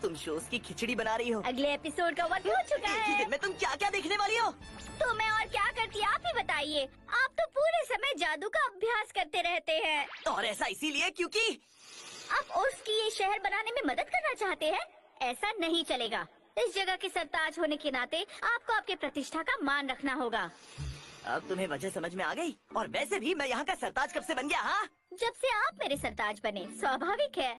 तुम शोज की खिचड़ी बना रही हो। अगले एपिसोड का वक्त हो चुका एक ही है। दिन में तुम क्या क्या देखने वाली हो? तो मैं और क्या करती आप ही बताइए। आप तो पूरे समय जादू का अभ्यास करते रहते हैं। और ऐसा इसीलिए क्योंकि आप उर्स की ये शहर बनाने में मदद करना चाहते हैं। ऐसा नहीं चलेगा। इस जगह के सरताज होने के नाते आपको आपके प्रतिष्ठा का मान रखना होगा। अब तुम्हें वजह समझ में आ गई। और वैसे भी मैं यहाँ का सरताज कब से बन गया? हाँ, जब से आप मेरे सरताज बने। स्वाभाविक है।